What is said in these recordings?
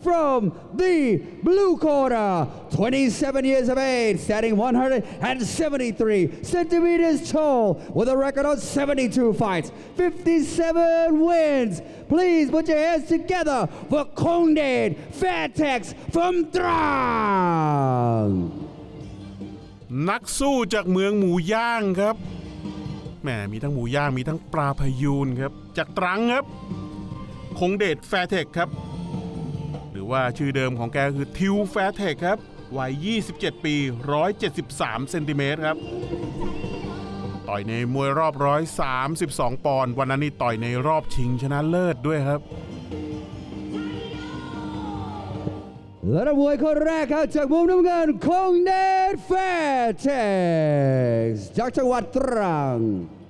from the blue corner, 27 years of age, standing 173 centimeters tall, with a record of 72 fights, 57 wins. Please put your hands together for Kongdet Fairtex from Trang. นักสู้จากเมืองหมูย่างครับแหมมีทั้งหมูย่างมีทั้งปลาพยูนครับจากตรังครับคงเดชแฟร์เทคครับหรือว่าชื่อเดิมของแกคือทิวแฟร์เทคครับวัย27 ปี173เซนติเมตรครับต่อยในมวยรอบ132ปอนด์วันนั้นนี่ต่อยในรอบชิงชนะเลิศด้วยครับและนักมวยคนแรกครับจากมุมน้ำเงินคงเดชแฟร์เท็กซ์จากจังหวัดตรัง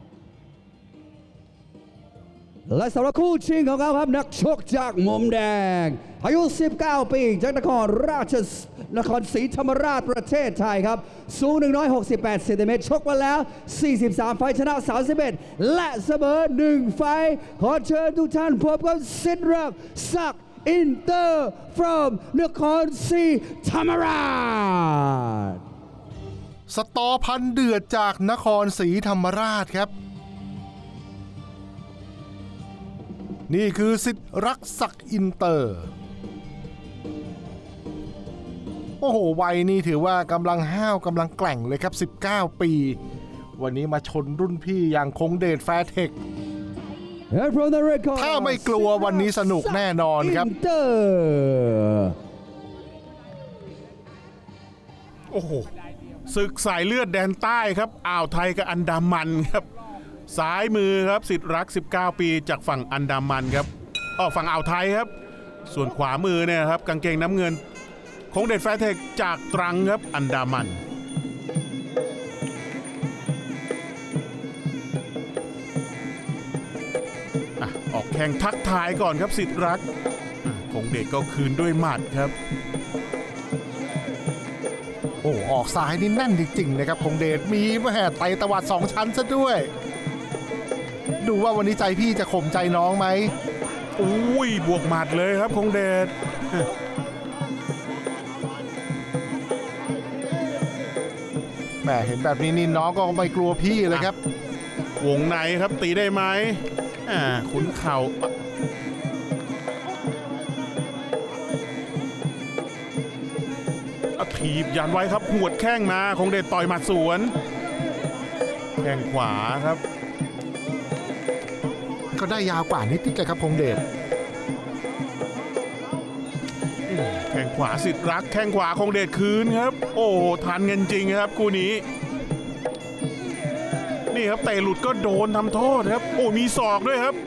และสำหรับคู่ชิงของเขาครับนักชกจากมุมแดงอายุ19 ปีจากนครศรีธรรมราชประเทศไทยครับสูง168เซนติเมตรชกมาแล้ว43ไฟชนะ31และเสมอ1ไฟขอเชิญทุกท่านพบกับสิทธิ์รักศักดิ์อินเตอร์ from นครศรีธรรมราชสตอพันเดือดจากนครศรีธรรมราชครับนี่คือสิทธิ์รักศักดิ์อินเตอร์โอ้โหวัยนี่ถือว่ากำลังห้าวกำลังแกร่งเลยครับ19 ปีวันนี้มาชนรุ่นพี่อย่างคงเดชแฟร์เทคถ้าไม่กลัววันนี้สนุกแน่นอนครับโอ้โหศึกสายเลือดแดนใต้ครับอ่าวไทยกับอันดามันครับซ้ายมือครับสิทธิ์รัก19 ปีจากฝั่งอันดามันครับฝั่งอ่าวไทยครับส่วนขวามือเนี่ยครับกางเกงน้ำเงินคงเดชแฟร์เทคจากตรังครับอันดามันออกแข่งทักทายก่อนครับสิทธิ์รักคงเดชก็คืนด้วยหมัดครับโอ้ออกซ้ายนี่แน่นจริงๆนะครับคงเดชมีแม่ไต่ตวัด2ชั้นซะด้วยดูว่าวันนี้ใจพี่จะข่มใจน้องไหมอุ้ยบวกหมัดเลยครับคงเดชแหมเห็นแบบนี้นี่น้องก็ไม่กลัวพี่เลยครับวงในครับตีได้ไหมขุนเข่าถีบยันไว้ครับหวดแข้งมาคงเดชต่อยหมัดสวนแข้งขวาครับก็ได้ยาวกว่านิดๆเลยครับคงเดชแข้งขวาสิทธิ์รักแข้งขวาคงเดชคืนครับโอ้ทันเงินจริงครับคู่นี้นี่ครับเตะหลุดก็โดนทำโทษครับโอ้มีศอกด้วยครับ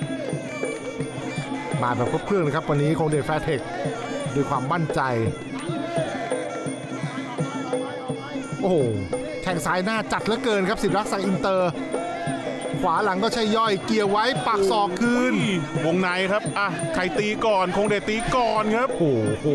มาแบบครบเครื่องเลยครับวันนี้คงเดชแฟร์เทคด้วยความมั่นใจโอ้โหแข้งซ้ายหน้าจัดเหลือเกินครับสิทธิ์รักศักดิ์อินเตอร์ขวาหลังก็ใช่ย่อยเกี่ยวไว้ปักศอกคืนวงในครับใครตีก่อนคงเดชตีก่อนครับโอ้โห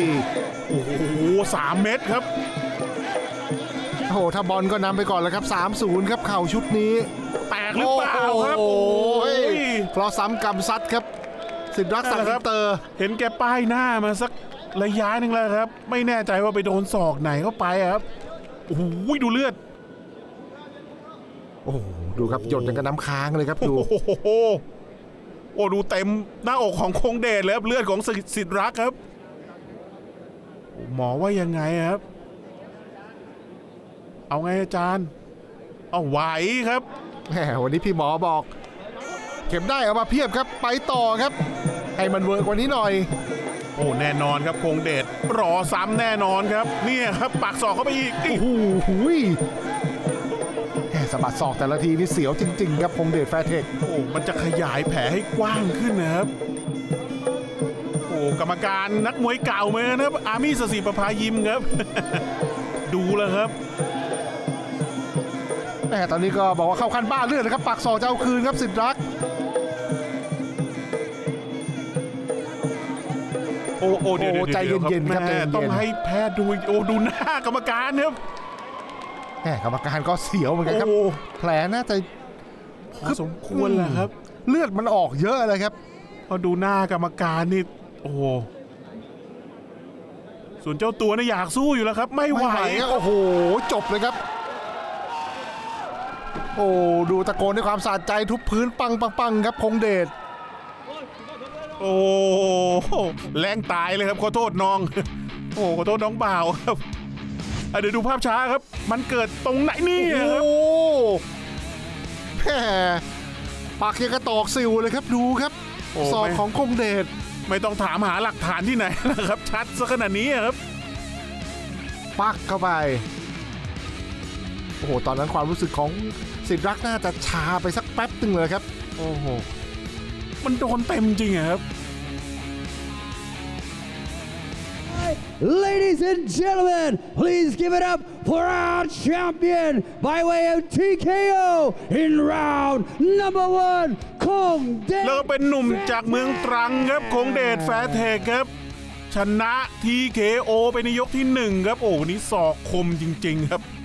3 เม็ดครับโอ้โหถ้าบอลก็นำไปก่อนแล้วครับ 3-0 ครับเข่าชุดนี้แตกหรือเปล่าครับโอ้ยเพราะซ้ำกำซัดครับสิทธิ์รักศักดิ์อินเตอร์เห็นแกป้ายหน้ามาสักระยะนึงแล้วครับไม่แน่ใจว่าไปโดนศอกไหนเข้าไปครับโอ้โหดูเลือดโอ้ดูครับหยดอย่างกับน้ำค้างเลยครับดูโอ้ดูเต็มหน้าอกของคงเดชเลยครับเลือดของสิทธิ์รักครับหมอว่ายังไงครับเอาไงอาจารย์เอาไหวครับแหมวันนี้พี่หมอบอกเข็มได้เอามาเพียบครับไปต่อครับให้มันเวิร์กกว่านี้หน่อยโอ้แน่นอนครับคงเดชรอซ้ำแน่นอนครับเนี่ยครับปักศอกเข้าไปอีกโอ้โหสะบัดศอกแต่ละทีนี่เสียวจริงๆครับคงเดชแฟร์เทคโอ้มันจะขยายแผลให้กว้างขึ้นนะครับโอ้กรรมการนักมวยเก่าเหมือนนะครับอาร์มี่สศิประภายิมครับดูแล้วครับแต่ตอนนี้ก็บอกว่าเข้าขั้นบ้าเลือดนะครับปักศอกจะเอาคืนครับสิทธิ์รักโอ้เดี๋ยวใจเย็นๆครับต้องให้แพทย์ดูดูหน้ากรรมการครับกรรมการก็เสียวเหมือนกันครับแผลน่าจะสมควรแหละครับเลือดมันออกเยอะเลยครับพอดูหน้ากรรมการนี่โอ้ส่วนเจ้าตัวเนี่ยอยากสู้อยู่แล้วครับไม่ไหวครับโอ้โหจบเลยครับโอ้ดูตะโกนด้วยความสะใจทุบพื้นปังครับคงเดชโอ้แรงตายเลยครับขอโทษน้องโอ้ขอโทษน้องบ่าวครับเดี๋ยวดูภาพช้าครับมันเกิดตรงไหนนี่ครับโอ้แหมปากยังกระตอกซิวเลยครับดูครับศอกของคงเดชไม่ต้องถามหาหลักฐานที่ไหนนะครับชัดซะขนาดนี้ครับปักเข้าไปโอ้โหตอนนั้นความรู้สึกของสิทธิ์รักน่าจะชาไปสักแป๊บนึงเลยครับโอ้โหมันโดนเต็มจริงครับ Ladies and gentlemen, please give it up for our champion by way of TKO in round number 1 คงเดชแล้วเป็นหนุ่มจากเมืองตรังครับคงเดชแฟร์เทคครับชนะ TKO ไปในยกที่1ครับโอ้นี่ศอกคมจริงๆครับ